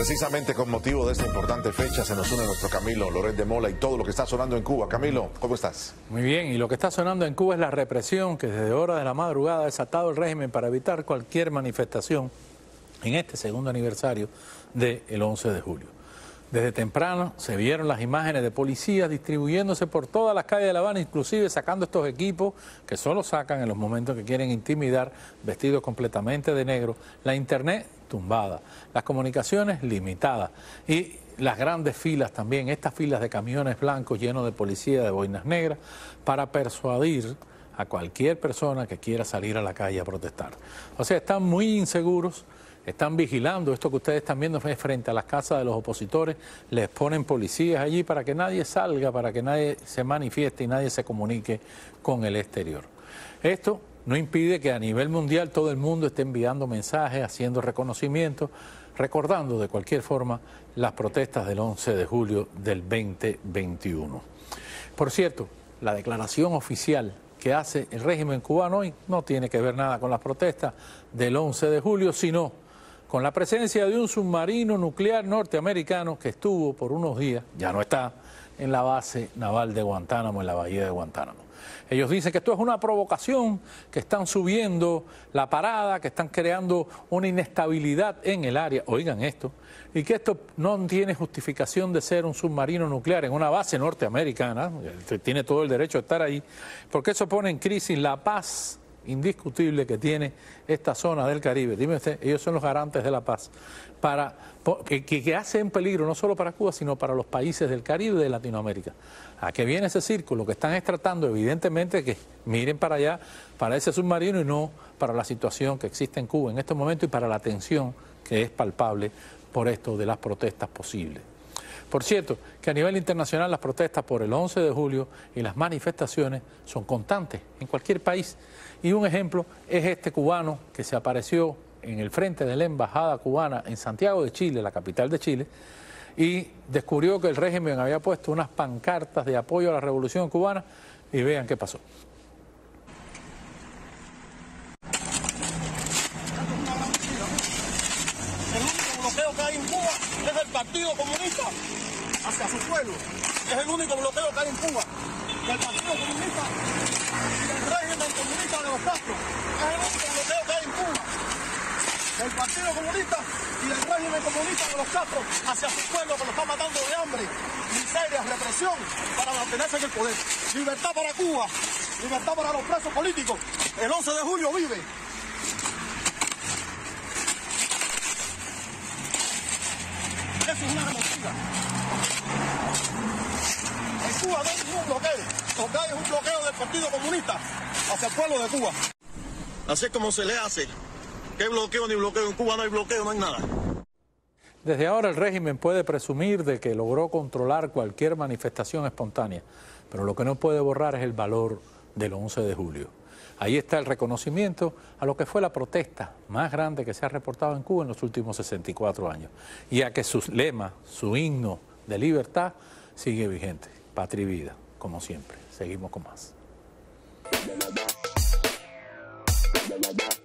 Precisamente con motivo de esta importante fecha se nos une nuestro Camilo Loret de Mola y todo lo que está sonando en Cuba. Camilo, ¿cómo estás? Muy bien, y lo que está sonando en Cuba es la represión que desde horas de la madrugada ha desatado el régimen para evitar cualquier manifestación en este segundo aniversario del 11 de julio. Desde temprano se vieron las imágenes de policías distribuyéndose por todas las calles de La Habana, inclusive sacando estos equipos que solo sacan en los momentos que quieren intimidar, vestidos completamente de negro, la internet tumbada, las comunicaciones limitadas y las grandes filas también, estas filas de camiones blancos llenos de policía de boinas negras para persuadir a cualquier persona que quiera salir a la calle a protestar. O sea, están muy inseguros. Están vigilando, esto que ustedes están viendo es frente a las casas de los opositores, les ponen policías allí para que nadie salga, para que nadie se manifieste y nadie se comunique con el exterior. Esto no impide que a nivel mundial todo el mundo esté enviando mensajes, haciendo reconocimientos, recordando de cualquier forma las protestas del 11 de julio del 2021. Por cierto, la declaración oficial que hace el régimen cubano hoy no tiene que ver nada con las protestas del 11 de julio, sino con la presencia de un submarino nuclear norteamericano que estuvo por unos días, ya no está, en la base naval de Guantánamo, en la bahía de Guantánamo. Ellos dicen que esto es una provocación, que están subiendo la parada, que están creando una inestabilidad en el área, oigan esto, y que esto no tiene justificación de ser un submarino nuclear en una base norteamericana, tiene todo el derecho a estar ahí, porque eso pone en crisis la paz indiscutible que tiene esta zona del Caribe. Dime usted, ellos son los garantes de la paz, que hace en peligro no solo para Cuba, sino para los países del Caribe y de Latinoamérica. ¿A qué viene ese círculo? Que están tratando, evidentemente, que miren para allá, para ese submarino y no para la situación que existe en Cuba en este momento y para la tensión que es palpable por esto de las protestas posibles. Por cierto, que a nivel internacional las protestas por el 11 de julio y las manifestaciones son constantes en cualquier país. Y un ejemplo es este cubano que se apareció en el frente de la embajada cubana en Santiago de Chile, la capital de Chile, y descubrió que el régimen había puesto unas pancartas de apoyo a la revolución cubana y vean qué pasó. El único bloqueo que hay en Cuba es el Partido Comunista hacia su pueblo. Es el único bloqueo que hay en Cuba. El Partido Comunista y el régimen comunista de los Castro. Es el único bloqueo que hay en Cuba. El Partido Comunista y el régimen comunista de los Castro hacia su pueblo que lo está matando de hambre, miseria, represión para mantenerse en el poder. Libertad para Cuba, libertad para los presos políticos. El 11 de julio vive. Eso es una remontada. En Cuba no hay ningún bloqueo. Lo que hay es un bloqueo del Partido Comunista hacia el pueblo de Cuba. Así es como se le hace. ¿Qué bloqueo ni bloqueo? En Cuba no hay bloqueo, no hay nada. Desde ahora el régimen puede presumir de que logró controlar cualquier manifestación espontánea, pero lo que no puede borrar es el valor del 11 de julio. Ahí está el reconocimiento a lo que fue la protesta más grande que se ha reportado en Cuba en los últimos 64 años y a que su lema, su himno de libertad sigue vigente, patria y vida, como siempre. Seguimos con más.